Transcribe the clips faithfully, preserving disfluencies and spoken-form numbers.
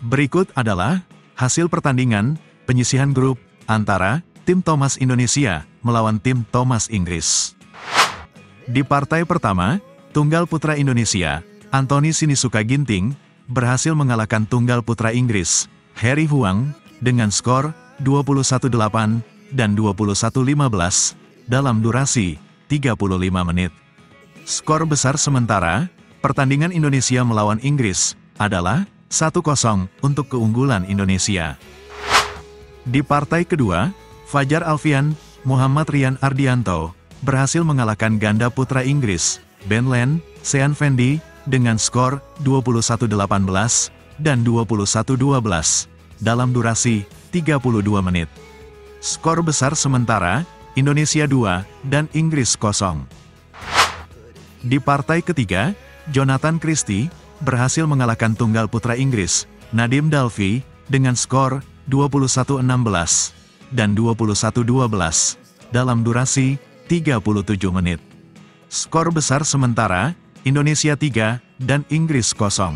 Berikut adalah hasil pertandingan penyisihan grup antara tim Thomas Indonesia melawan tim Thomas Inggris. Di partai pertama, tunggal putra Indonesia, Anthony Sinisuka Ginting, berhasil mengalahkan tunggal putra Inggris, Harry Huang, dengan skor dua puluh satu delapan dan dua puluh satu lima belas dalam durasi tiga puluh lima menit. Skor besar sementara, pertandingan Indonesia melawan Inggris adalah satu kosong untuk keunggulan Indonesia. Di partai kedua, Fajar Alfian, Muhammad Rian Ardianto, berhasil mengalahkan ganda putra Inggris, Ben Len, Sean Fendi, dengan skor dua puluh satu delapan belas dan dua puluh satu dua belas dalam durasi tiga puluh dua menit. Skor besar sementara, Indonesia dua dan Inggris kosong. Di partai ketiga, Jonathan Christie berhasil mengalahkan tunggal putra Inggris, Nadim Dalfi, dengan skor dua puluh satu enam belas dan dua puluh satu dua belas dalam durasi tiga puluh tujuh menit. Skor besar sementara, Indonesia tiga dan Inggris kosong.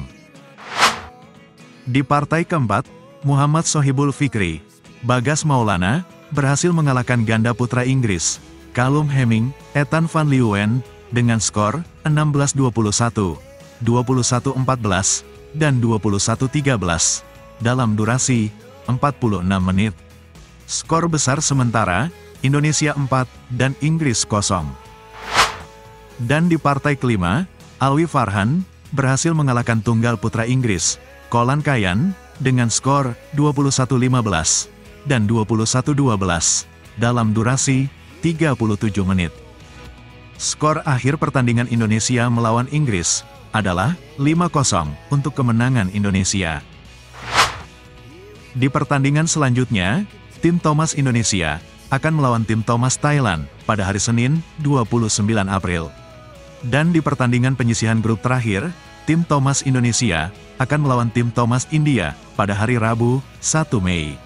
Di partai keempat, Muhammad Sohibul Fikri, Bagas Maulana, berhasil mengalahkan ganda putra Inggris, Callum Hemming, Ethan Van Leeuwen, dengan skor enam belas dua puluh satu, dua puluh satu empat belas, dan dua puluh satu tiga belas, dalam durasi empat puluh enam menit. Skor besar sementara, Indonesia empat dan Inggris kosong. Dan di partai kelima, Alwi Farhan, berhasil mengalahkan tunggal putra Inggris, Colin Kayan, dengan skor dua puluh satu lima belas, dan dua puluh satu dua belas, dalam durasi tiga puluh tujuh menit. Skor akhir pertandingan Indonesia melawan Inggris adalah lima kosong untuk kemenangan Indonesia. Di pertandingan selanjutnya, tim Thomas Indonesia akan melawan tim Thomas Thailand pada hari Senin, dua puluh sembilan April. Dan di pertandingan penyisihan grup terakhir, tim Thomas Indonesia akan melawan tim Thomas India pada hari Rabu, satu Mei.